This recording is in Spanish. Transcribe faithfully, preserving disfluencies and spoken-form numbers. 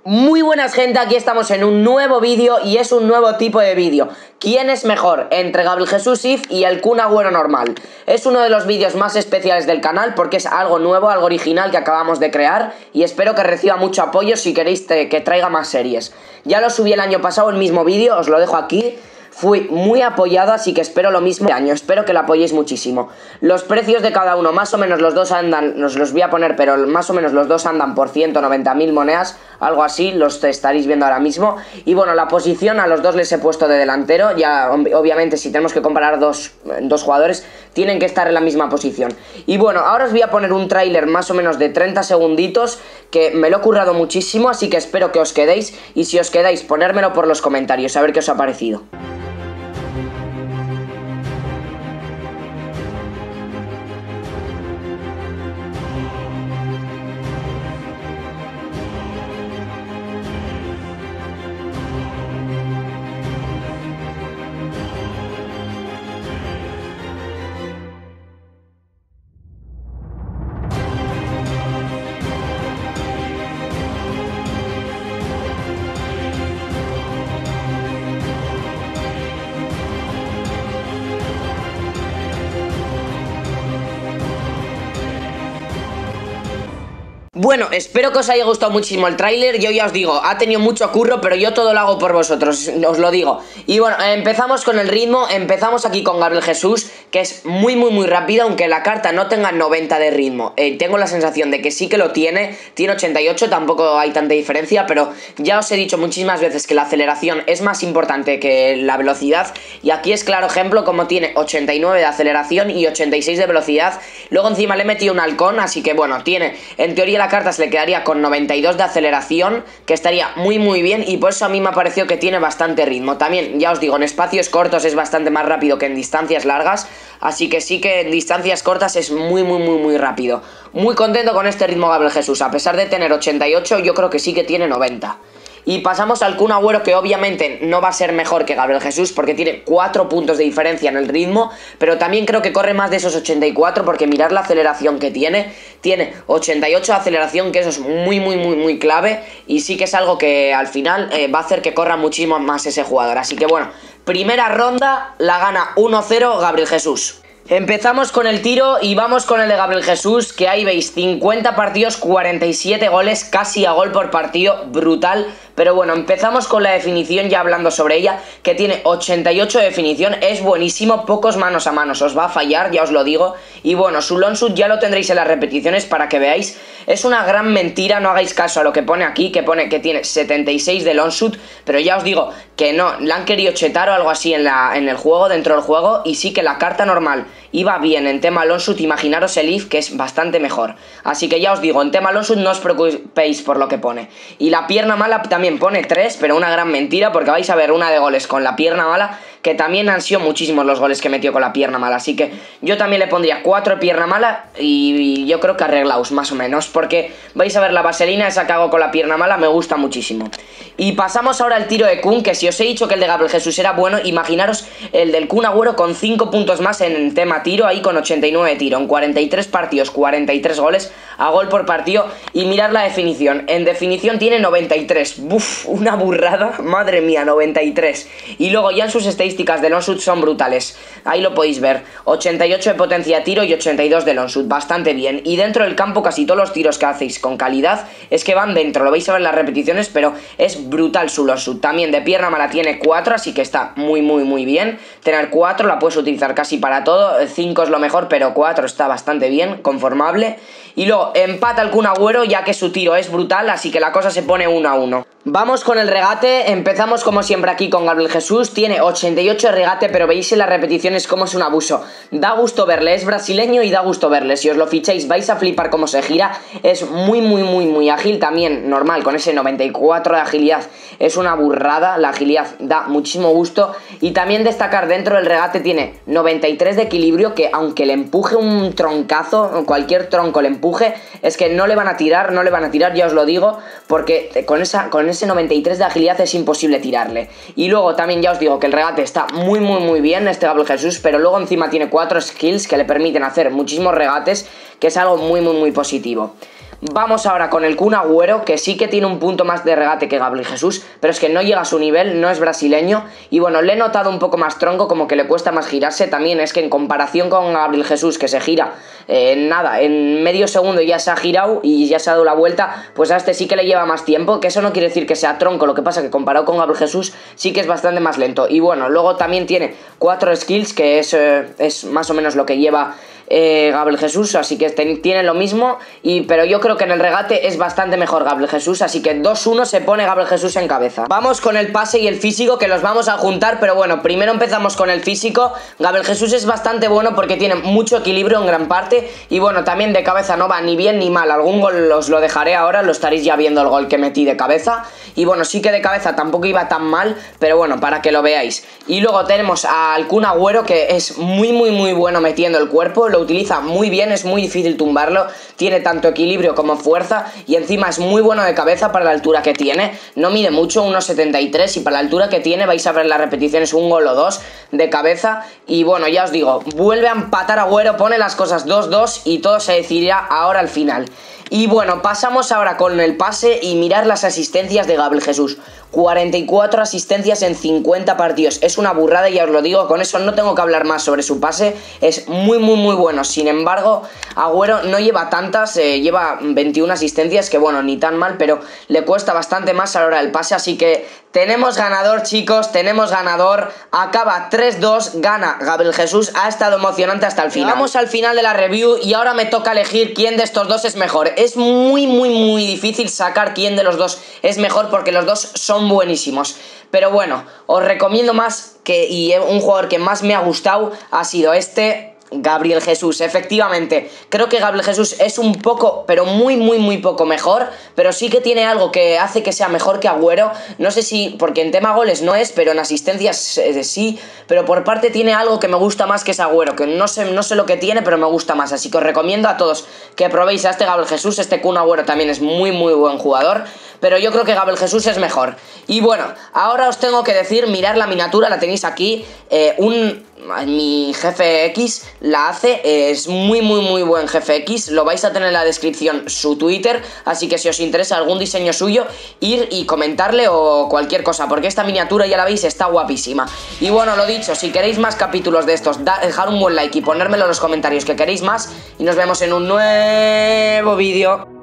Muy buenas gente, aquí estamos en un nuevo vídeo y es un nuevo tipo de vídeo. ¿Quién es mejor entre Gabriel Jesús If y el Kun Agüero normal? Es uno de los vídeos más especiales del canal porque es algo nuevo, algo original que acabamos de crear y espero que reciba mucho apoyo si queréis que traiga más series. Ya lo subí el año pasado el mismo vídeo, os lo dejo aquí. Fui muy apoyado, así que espero lo mismo este año, espero que lo apoyéis muchísimo. Los precios de cada uno, más o menos los dos andan, os los voy a poner, pero más o menos los dos andan por ciento noventa mil monedas, algo así, los estaréis viendo ahora mismo. Y bueno, la posición a los dos les he puesto de delantero, ya obviamente si tenemos que comparar dos, dos jugadores, tienen que estar en la misma posición. Y bueno, ahora os voy a poner un tráiler más o menos de treinta segunditos, que me lo he currado muchísimo, así que espero que os quedéis, y si os quedáis, ponérmelo por los comentarios, a ver qué os ha parecido. Bueno, espero que os haya gustado muchísimo el tráiler. Yo ya os digo, ha tenido mucho curro, pero yo todo lo hago por vosotros, os lo digo. Y bueno, empezamos con el ritmo. Empezamos aquí con Gabriel Jesús, que es muy muy muy rápido, aunque la carta no tenga noventa de ritmo. eh, Tengo la sensación de que sí que lo tiene. Tiene ochenta y ocho, tampoco hay tanta diferencia, pero ya os he dicho muchísimas veces que la aceleración es más importante que la velocidad. Y aquí es claro ejemplo como tiene ochenta y nueve de aceleración y ochenta y seis de velocidad. Luego encima le he metido un halcón, así que bueno, tiene, en teoría la carta se le quedaría con noventa y dos de aceleración, que estaría muy muy bien, y por eso a mí me ha parecido que tiene bastante ritmo. También, ya os digo, en espacios cortos es bastante más rápido que en distancias largas, así que sí que en distancias cortas es muy muy muy muy rápido. Muy contento con este ritmo Gabriel Jesús, a pesar de tener ochenta y ocho, yo creo que sí que tiene noventa. Y pasamos al Kun Agüero, que obviamente no va a ser mejor que Gabriel Jesús porque tiene cuatro puntos de diferencia en el ritmo, pero también creo que corre más de esos ochenta y cuatro porque mirad la aceleración que tiene. Tiene ochenta y ocho de aceleración, que eso es muy muy muy muy clave, y sí que es algo que al final eh, va a hacer que corra muchísimo más ese jugador. Así que bueno, primera ronda la gana uno cero Gabriel Jesús. Empezamos con el tiro y vamos con el de Gabriel Jesús, que ahí veis, cincuenta partidos, cuarenta y siete goles, casi a gol por partido, brutal. Pero bueno, empezamos con la definición, ya hablando sobre ella, que tiene ochenta y ocho de definición, es buenísimo, pocos manos a manos, os va a fallar, ya os lo digo. Y bueno, su long shoot ya lo tendréis en las repeticiones para que veáis, es una gran mentira, no hagáis caso a lo que pone aquí, que pone que tiene setenta y seis de long shoot, pero ya os digo que no, la han querido chetar o algo así en, la, en el juego, dentro del juego, y sí que la carta normal iba bien en tema long shoot, imaginaros el If, que es bastante mejor. Así que ya os digo, en tema long shoot no os preocupéis por lo que pone. Y la pierna mala también pone tres, pero una gran mentira, porque vais a ver una de goles con la pierna mala, que también han sido muchísimos los goles que metió con la pierna mala. Así que yo también le pondría cuatro de pierna mala y yo creo que arreglaos más o menos, porque vais a ver la vaselina esa que hago con la pierna mala, me gusta muchísimo. Y pasamos ahora al tiro de Kun, que si os he dicho que el de Gabriel Jesús era bueno, imaginaros el del Kun Agüero con cinco puntos más en tema tiro, ahí con ochenta y nueve de tiro, en cuarenta y tres partidos, cuarenta y tres goles a gol por partido. Y mirad la definición, en definición tiene noventa y tres, buf, una burrada, madre mía, noventa y tres. Y luego ya en sus estadísticas de long shoot son brutales, ahí lo podéis ver, ochenta y ocho de potencia de tiro y ochenta y dos de long shoot, bastante bien. Y dentro del campo casi todos los tiros que hacéis con calidad es que van dentro, lo vais a ver en las repeticiones, pero es brutal su long shoot. También de pierna mala tiene cuatro, así que está muy muy muy bien. Tener cuatro la puedes utilizar casi para todo, cinco es lo mejor, pero cuatro está bastante bien, conformable. Y luego empata el Kun Agüero, ya que su tiro es brutal, así que la cosa se pone uno a uno. Vamos con el regate, empezamos como siempre aquí con Gabriel Jesús, tiene ochenta y ocho de regate, pero veis en las repeticiones cómo es un abuso. Da gusto verle, es brasileño y da gusto verle, si os lo ficháis vais a flipar cómo se gira, es muy muy muy muy ágil, también normal, con ese noventa y cuatro de agilidad, es una burrada, la agilidad da muchísimo gusto. Y también destacar, dentro del regate tiene noventa y tres de equilibrio, que aunque le empuje un troncazo, cualquier tronco le empuje, es que no le van a tirar, no le van a tirar, ya os lo digo, porque con esa con ese noventa y tres de agilidad es imposible tirarle. Y luego también ya os digo que el regate está muy muy muy bien, este Gabriel Jesús, pero luego encima tiene cuatro skills que le permiten hacer muchísimos regates, que es algo muy muy muy positivo. Vamos ahora con el Kun Agüero, que sí que tiene un punto más de regate que Gabriel Jesús, pero es que no llega a su nivel, no es brasileño, y bueno, le he notado un poco más tronco, como que le cuesta más girarse. También es que en comparación con Gabriel Jesús, que se gira eh, en nada, en medio segundo ya se ha girado y ya se ha dado la vuelta, pues a este sí que le lleva más tiempo, que eso no quiere decir que sea tronco, lo que pasa que comparado con Gabriel Jesús sí que es bastante más lento. Y bueno, luego también tiene cuatro skills, que es, eh, es más o menos lo que lleva Eh, Gabriel Jesús, así que tiene lo mismo, y, pero yo creo que en el regate es bastante mejor Gabriel Jesús, así que dos uno se pone Gabriel Jesús en cabeza. Vamos con el pase y el físico, que los vamos a juntar, pero bueno, primero empezamos con el físico. Gabriel Jesús es bastante bueno porque tiene mucho equilibrio en gran parte, y bueno, también de cabeza no va ni bien ni mal. Algún gol os lo dejaré ahora, lo estaréis ya viendo el gol que metí de cabeza, y bueno, sí que de cabeza tampoco iba tan mal, pero bueno, para que lo veáis. Y luego tenemos al Kun Agüero, que es muy muy muy bueno metiendo el cuerpo, lo utiliza muy bien, es muy difícil tumbarlo, tiene tanto equilibrio como fuerza, y encima es muy bueno de cabeza para la altura que tiene. No mide mucho, uno setenta y tres, y para la altura que tiene vais a ver las repeticiones, un gol o dos de cabeza. Y bueno, ya os digo, vuelve a empatar Agüero, pone las cosas dos dos y todo se decidirá ahora al final. Y bueno, pasamos ahora con el pase y mirar las asistencias de Gabriel Jesús. cuarenta y cuatro asistencias en cincuenta partidos. Es una burrada, ya os lo digo, con eso no tengo que hablar más sobre su pase. Es muy muy muy bueno. Sin embargo, Agüero no lleva tantas, eh, lleva veintiuna asistencias, que bueno, ni tan mal, pero le cuesta bastante más a la hora del pase. Así que tenemos ganador, chicos, tenemos ganador. Acaba tres dos, gana Gabriel Jesús. Ha estado emocionante hasta el final. Vamos al final de la review y ahora me toca elegir quién de estos dos es mejor. Es muy muy muy difícil sacar quién de los dos es mejor, porque los dos son buenísimos. Pero bueno, os recomiendo más que, y un jugador que más me ha gustado ha sido este, Gabriel Jesús. Efectivamente, creo que Gabriel Jesús es un poco, pero muy muy muy poco mejor, pero sí que tiene algo que hace que sea mejor que Agüero. No sé si, porque en tema goles no es, pero en asistencias eh, sí, pero por parte tiene algo que me gusta más que es Agüero, que no sé, no sé lo que tiene, pero me gusta más. Así que os recomiendo a todos que probéis a este Gabriel Jesús. Este Kun Agüero también es muy muy buen jugador, pero yo creo que Gabriel Jesús es mejor. Y bueno, ahora os tengo que decir, mirar la miniatura, la tenéis aquí, eh, un... mi jefe X la hace, es muy muy muy buen jefe X, lo vais a tener en la descripción su Twitter, así que si os interesa algún diseño suyo, ir y comentarle o cualquier cosa, porque esta miniatura, ya la veis, está guapísima. Y bueno, lo dicho, si queréis más capítulos de estos, da, dejar un buen like y ponérmelo en los comentarios que queréis más, y nos vemos en un nuevo vídeo.